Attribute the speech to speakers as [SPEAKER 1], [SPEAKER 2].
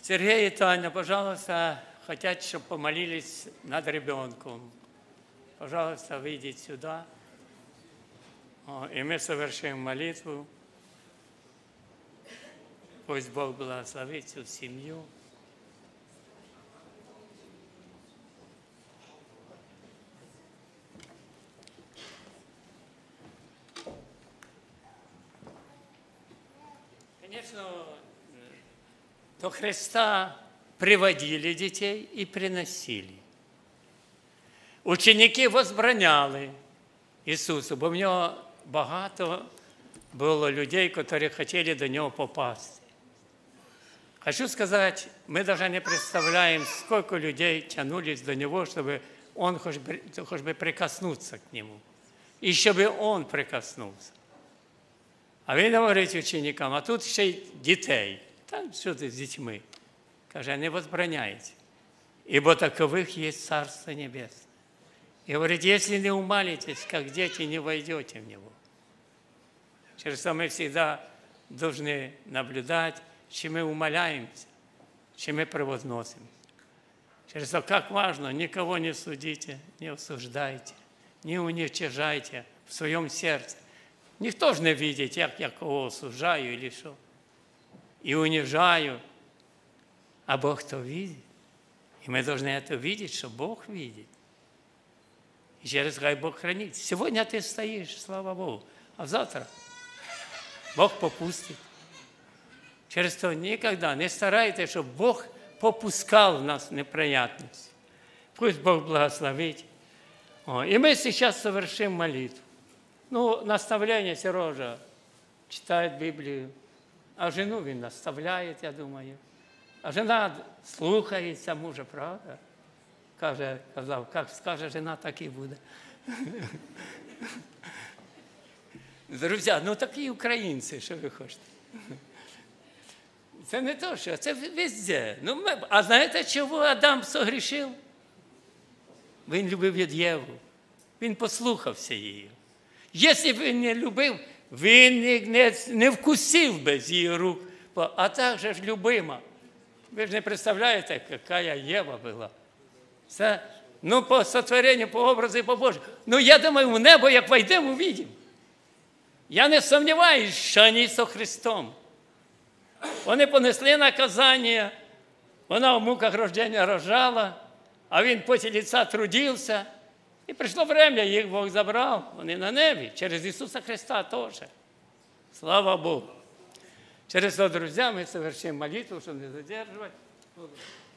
[SPEAKER 1] Сергей и Таня, пожалуйста, хотят, чтобы помолились над ребенком. Пожалуйста, выйдите сюда, и мы совершим молитву. Пусть Бог благословит всю семью. Конечно, до Христа приводили детей и приносили. Ученики возбраняли Ісусу, бо в нього багато було людей, які хотіли до нього попасти. Хочу сказать, мы даже не представляем, сколько людей тянулись до него, чтобы он хоть бы прикоснуться к нему. И чтобы он прикоснулся. А він говорить ученикам, а тут ще й дітей. Та що ти з дітьми? Каже, не возбраняйте. Ибо таковых есть Царство Небесное. И говорит, если не умалитесь, как дети, не войдете в него. Через что мы всегда должны наблюдать, чем мы умаляемся, чем мы превозносим. Через то, как важно, никого не судите, не осуждайте, не уничижайте в своем сердце. Ніхто ж не видить, як я кого осуждаю или що. И унижаю. А Бог-то видит. И мы должны это видеть, что Бог видит. И через хай Бог хранит. Сегодня ты стоишь, слава Богу, а завтра Бог попустит. Через то никогда не старайтесь, чтобы Бог попускал в нас неприятности. Пусть Бог благословит. И мы сейчас совершим молитву. Ну, наставление Сережа читает Библию, а жену він наставляє, я думаю. А жена слухається мужа, правда? Казав, як скаже жена, так і буде. Друзі, ну такі українці, що ви хочете. Це не то, що, це везде. Ну, а знаєте, чого Адам согрішив? Він любив Єву. Він послухався її. Якщо б він не любив, він не вкусив би з її рук. А так же ж любима. Ви ж не представляєте, яка Єва була. Це, ну, по сотворенню, по образу і по Божу. Ну, я думаю, в небо, як войдемо, увидимо. Я не сумніваюся, що вони з Христом. Вони понесли наказання, вона в муках рождення рожала, а він поті лица трудився. І прийшло время, їх Бог забрав, вони на небі, через Ісуса Христа теж. Слава Богу. Через то, друзья, мы совершим молитву, чтобы не задерживать.